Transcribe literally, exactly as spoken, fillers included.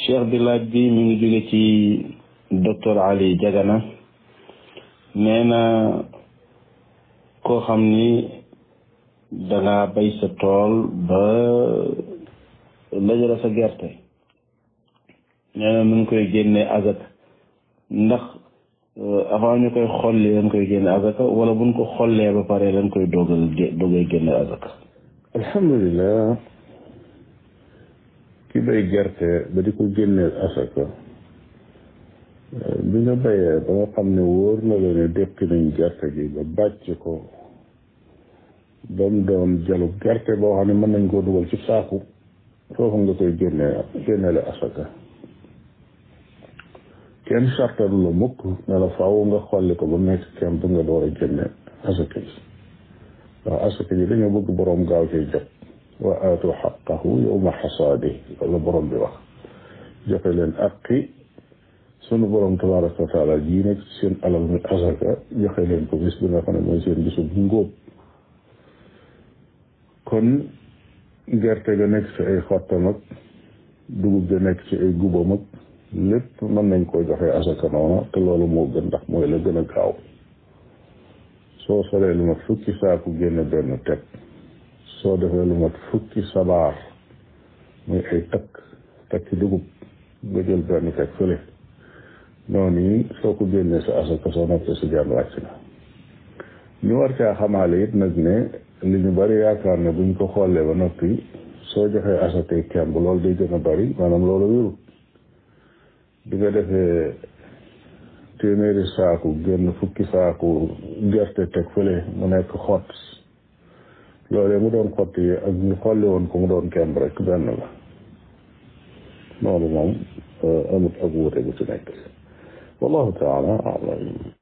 cheikh bi laaj bi mi ngi jóge ci docteur Ali Jagana nee na koo xam ni dangaa bay sa tool ba dajale sa gerte nee na nu ngi koy génne azaka ndax avant ñu koy xolli lañ koy génne azaka wala buñ ko xollee ba pare lañ koy dogal dogay génne azaka. alhamdulilah ki bay gerte ba di ko génneel asaka bi nga bayee ba nga xam ne wóor na la ne déqi nañ gerte gi ba bàcc ko ba mu doon jalu gerte boo xam ne mën nañ koo dugal ci saaku foofu nga koy génnee génneele asaka kenn sartalu la mukk ne la faaw nga xolli ko ba mu nekk kenn bu nga door a génne asaka ji ndax asaka ji dañoo bëgg boroom gaaw ciy jot wa aatu xaqahu yawma xasaadi la borom bi wax joxe leen aqi sunu borom tabaraka wa taala jii nekk ci seen alal mi asaka joxe leen ko bis bi nga xam ne mooy seen bisu ngóob kon gerte ga nekk ci ay xottam ak dugub ga nekk ci ay gubam ak lépp mën nañ koo joxe asaka noona te loolu moo gën ndax mooy la gën a gaaw soo solee lu mat fukki saaku génne benn teg soo defee lu mat fukki sabaar muy ay takk takki dugub nga jël benn teg fële noonu yi soo ko génnee sa asaka soo noppee si jaan wàcc na ñu war caa xamaale it nag ne li ñu bari yaakaar ne buñ ko xoolee ba noppi soo joxee asakay kemb loolu day gën a bari maanaam loolu wérut bi nga defee téeméeri saaku génn fukki saaku gerte teg fële mu nekk xott loolee mu doon xott yi ak ñu xolli woon ko mu doon kemb rek benn la loolu moom amut ak wuute bu ci nekk wallahu taala alam